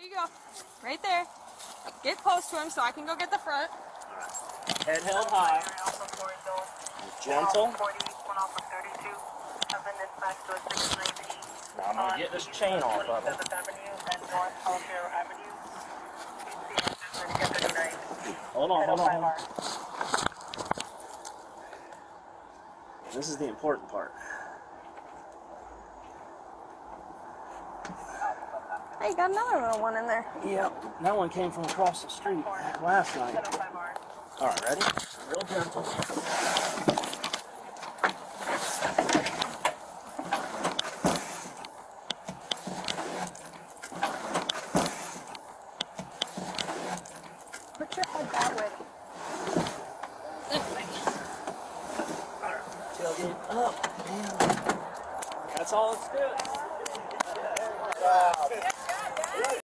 Here you go. Right there. Get close to him so I can go get the front. Head held high. Gentle. Now I'm going to get this chain off of him. Hold on. This is the important part. Hey, you got another little one in there. Yep, that one came from across the street last night. All right, ready? Real gentle. Put your head that way.